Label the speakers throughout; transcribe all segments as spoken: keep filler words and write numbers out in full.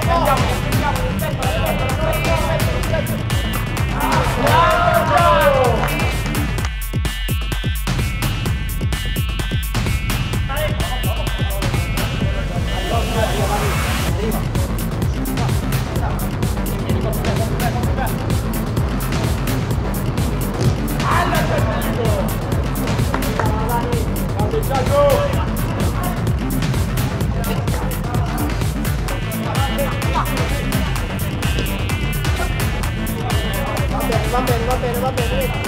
Speaker 1: Va bene, va bene, va bene.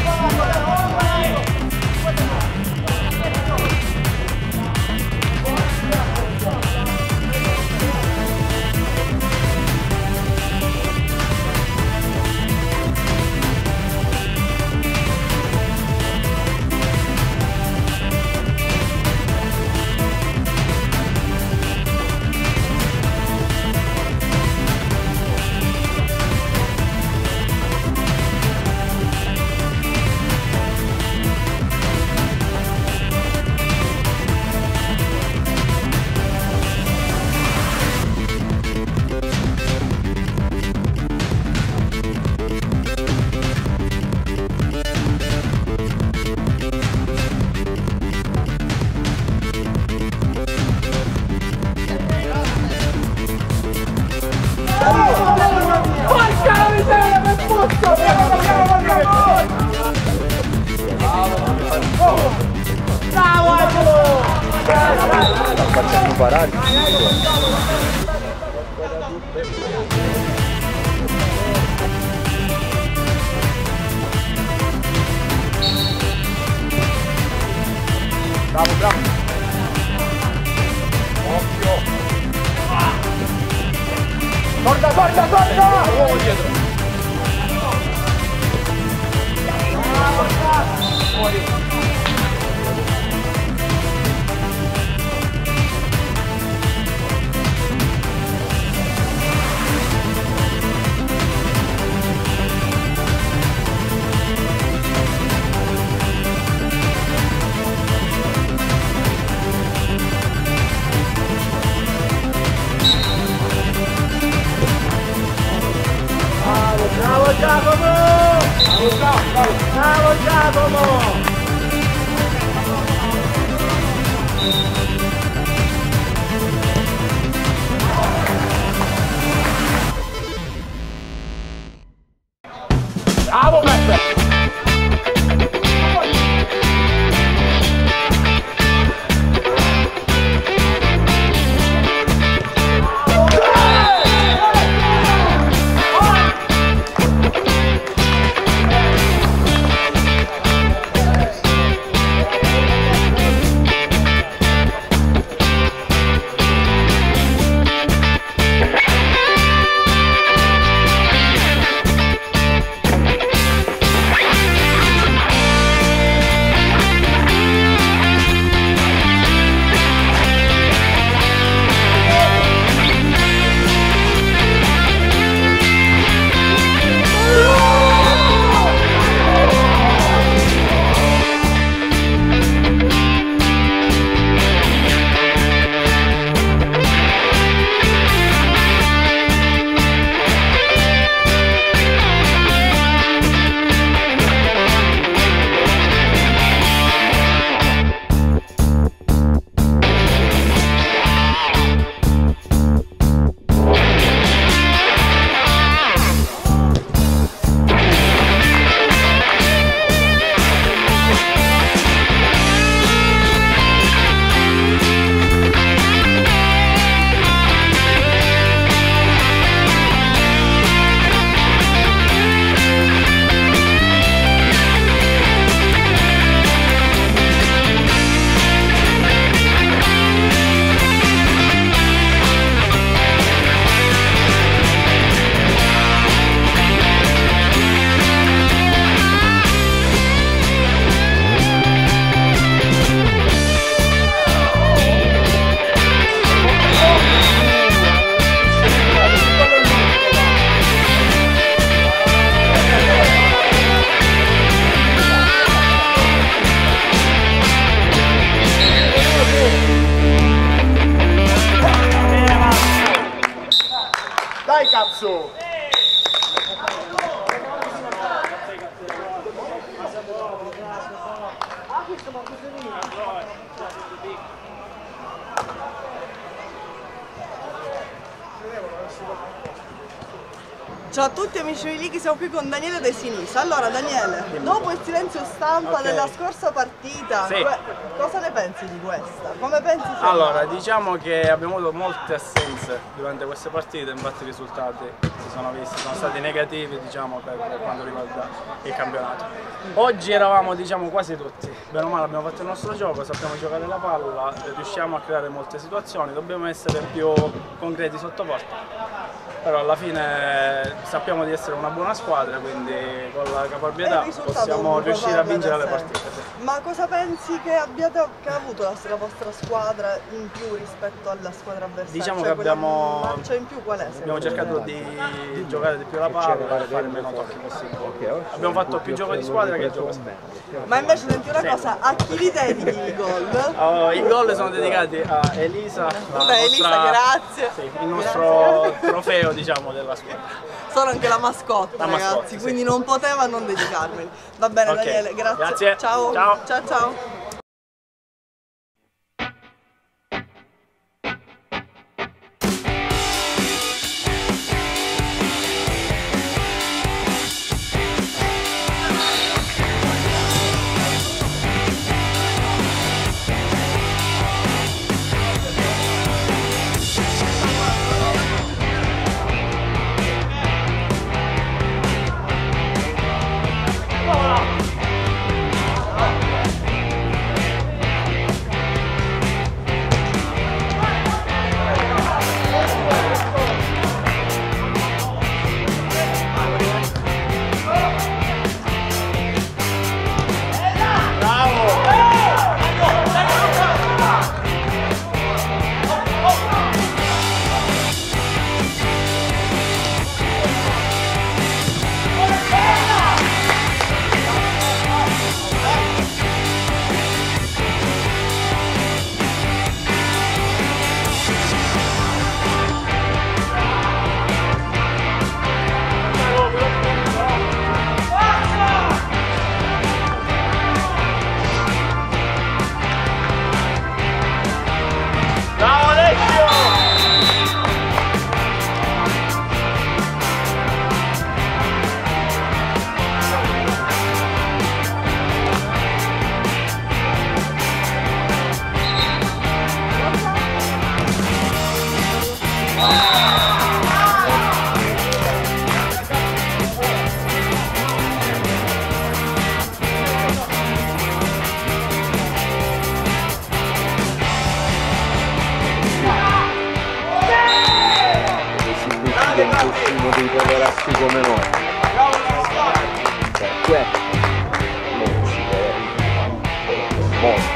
Speaker 2: Sta facendo parare. Bravo, bravo. Occhio. Guarda, guarda, guarda! Uomo dietro. Fuori. Bravo Giacomo! Bravo Giacomo! Bravo Beppe! Dai cazzo!
Speaker 1: Ciao a tutti amici di Liki, siamo qui con Daniele De Sinisa. Allora Daniele, dopo il silenzio stampa okay. della scorsa partita,
Speaker 3: sì.
Speaker 1: cosa ne pensi di questa? Come pensi?
Speaker 3: Allora, diciamo che abbiamo avuto molte assenze durante queste partite, infatti i risultati si sono visti, sono stati negativi diciamo, per, per quanto riguarda il campionato. Oggi eravamo diciamo, quasi tutti, bene o male abbiamo fatto il nostro gioco, sappiamo giocare la palla, riusciamo a creare molte situazioni, dobbiamo essere più concreti sotto porta. Però alla fine sappiamo di essere una buona squadra, quindi con la caparbietà possiamo riuscire a vincere le partite. Sì.
Speaker 1: Ma cosa pensi che abbiate che ha avuto la, la vostra squadra in più rispetto alla squadra avversaria?
Speaker 3: Diciamo
Speaker 1: cioè,
Speaker 3: che abbiamo,
Speaker 1: marcia in più qual è?
Speaker 3: Abbiamo cercato di, di giocare di più la palla e fare meno tocchi possibile. Abbiamo fatto più gioco di squadra che gioco squadra.
Speaker 1: Ma invece senti una cosa, a chi li dedichi i gol?
Speaker 3: Oh, i gol sono dedicati a Elisa, la
Speaker 1: Beh, Elisa,
Speaker 3: nostra,
Speaker 1: grazie.
Speaker 3: Sì, il nostro grazie. trofeo diciamo della squadra.
Speaker 1: Sono anche la mascotte, la ragazzi, mascotte, quindi sì. non poteva non dedicarmeli. Va bene okay. Daniele, grazie.
Speaker 3: Grazie.
Speaker 1: Ciao.
Speaker 3: Ciao
Speaker 1: ciao. ciao.
Speaker 4: Uno dei poveracci come noi. Cioè, questo non si deve molto.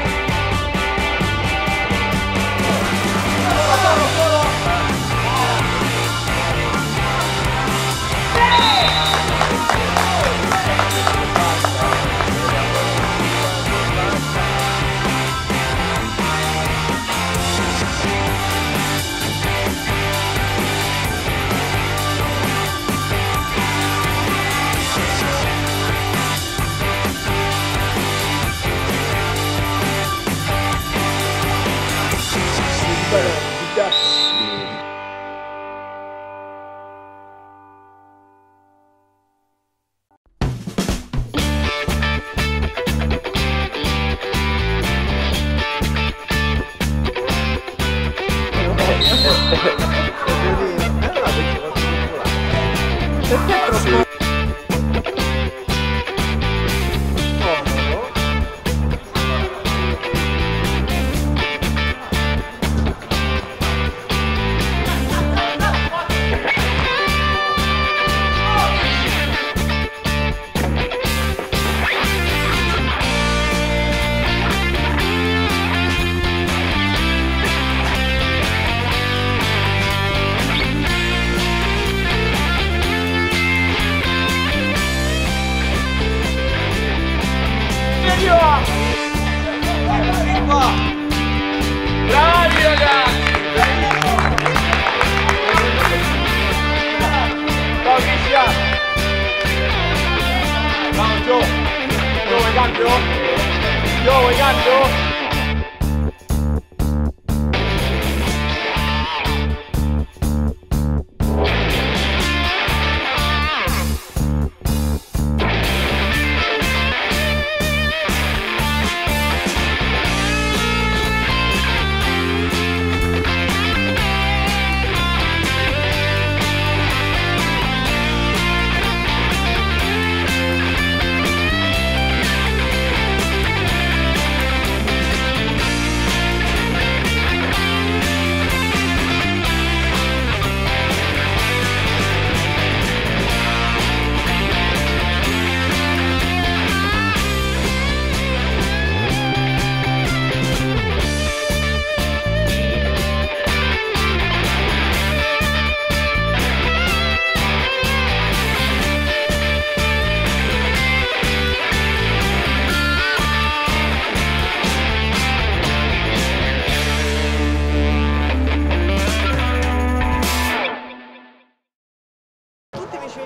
Speaker 1: Perché è troppo...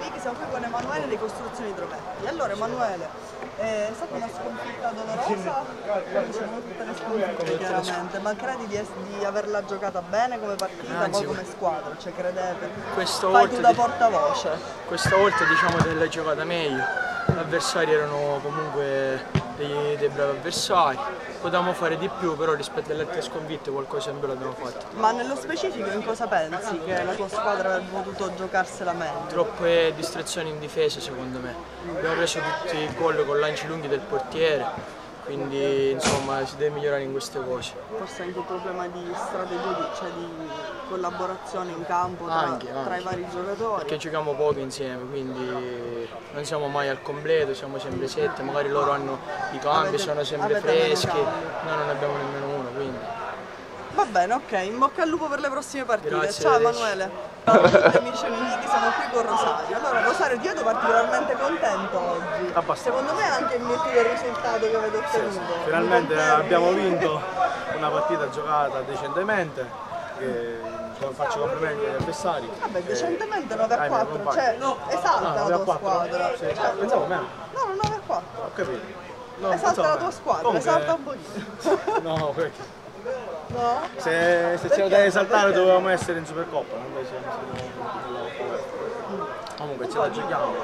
Speaker 1: Lì, siamo qui con Emanuele dei Costruzioni Drometti. Allora Emanuele, è stata una sconfitta dolorosa, come tutte le sconfitte chiaramente, ma credi di, di averla giocata bene come partita,
Speaker 5: Anzi,
Speaker 1: poi come squadra, cioè credete?
Speaker 5: Questa
Speaker 1: Fai
Speaker 5: volta
Speaker 1: tu da
Speaker 5: di-
Speaker 1: portavoce.
Speaker 5: Questa volta diciamo che l'ha giocata meglio, gli avversari erano comunque dei, dei bravi avversari, potevamo fare di più, però rispetto alle altre sconfitte qualcosa in più l'abbiamo fatto.
Speaker 1: Ma nello specifico in cosa pensi che la tua squadra avrebbe potuto giocarsela meglio?
Speaker 5: Troppe distrazioni in difesa secondo me, abbiamo preso tutti i gol con lanci lunghi del portiere, quindi insomma si deve migliorare in queste cose.
Speaker 1: Forse anche un problema di strategia, di, cioè di collaborazione in campo tra,
Speaker 5: Anche,
Speaker 1: tra
Speaker 5: anche.
Speaker 1: i vari giocatori.
Speaker 5: Perché giochiamo poco insieme, quindi non siamo mai al completo, siamo sempre sette, magari loro hanno i cambi,
Speaker 1: Avete-
Speaker 5: sono sempre
Speaker 1: avete meno
Speaker 5: freschi,
Speaker 1: cambi.
Speaker 5: noi non ne abbiamo nemmeno uno, quindi.
Speaker 1: Va bene, ok, in bocca al lupo per le prossime partite.
Speaker 5: Grazie,
Speaker 1: Ciao
Speaker 5: arrivederci.
Speaker 1: Emanuele. Ciao a tutti amici amici, siamo qui con Rosario. Allora Rosario, io ero particolarmente contento oggi.
Speaker 3: Abbastanza.
Speaker 1: Secondo me anche in virtù del risultato che avete ottenuto.
Speaker 3: Finalmente
Speaker 1: Contenti?
Speaker 3: abbiamo vinto una partita giocata decentemente, e faccio complimenti agli avversari.
Speaker 1: Vabbè, decentemente nove a
Speaker 3: Ai miei
Speaker 1: quattro,
Speaker 3: compagni.
Speaker 1: cioè esatta
Speaker 3: Ah,
Speaker 1: la
Speaker 3: nove a
Speaker 1: tua
Speaker 3: quattro?
Speaker 1: squadra.
Speaker 3: Sì.
Speaker 1: Cioè,
Speaker 3: Pensavo meno,
Speaker 1: no, no, nove a quattro.
Speaker 3: ho capito. No,
Speaker 1: Esalta
Speaker 3: pensavo
Speaker 1: la
Speaker 3: meno.
Speaker 1: tua squadra,
Speaker 3: Comunque,
Speaker 1: esalta un pochino.
Speaker 3: No, perché?
Speaker 1: No?
Speaker 3: Se, se c'era
Speaker 1: Perché?
Speaker 3: da esaltare
Speaker 1: Perché?
Speaker 3: dovevamo essere in Supercoppa, invece siamo nella Coppa UEFA. Comunque ce la giochiamo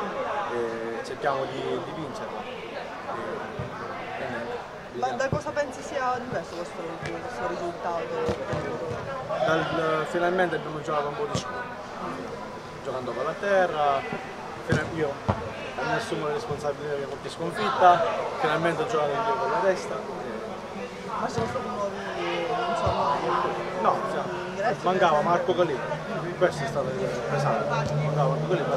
Speaker 3: e cerchiamo di, di vincerla. E, e niente,
Speaker 1: Ma
Speaker 3: vediamo.
Speaker 1: da cosa pensi sia diverso questo, questo risultato?
Speaker 3: Dal- finalmente abbiamo giocato un po' di scuola, giocando con la terra, fino- io mi assumo le responsabilità di qualche sconfitta, finalmente ho giocato anche io con la testa.
Speaker 1: Ma ci sono stati nuovi, non so, nuovi
Speaker 3: No, cioè,
Speaker 1: ingressi?
Speaker 3: mancava Marco Calì, questo è stato il pesante, mancava Marco Calì,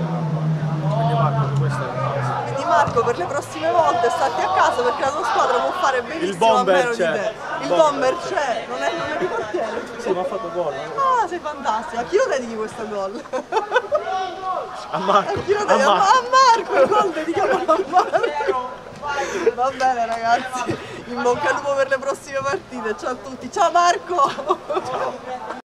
Speaker 3: quindi Marco su questo è un caso.
Speaker 1: Quindi Marco, per le prossime volte stati a casa perché la tua squadra può fare benissimo
Speaker 3: bomber
Speaker 1: a meno
Speaker 3: c'è.
Speaker 1: di te. Il
Speaker 3: Il
Speaker 1: bomber c'è, non è, non è di portiere.
Speaker 3: Sì, ma ha fatto gol. eh.
Speaker 1: Ah, sei fantastico. A chi lo dedichi questo gol?
Speaker 3: A Marco,
Speaker 1: A chi lo
Speaker 3: a
Speaker 1: dedichi? A,
Speaker 3: Marco.
Speaker 1: a Marco, il gol dedichiamo a Marco. Va bene ragazzi, in bocca al lupo per le prossime partite. Ciao a tutti, ciao Marco!
Speaker 3: Ciao.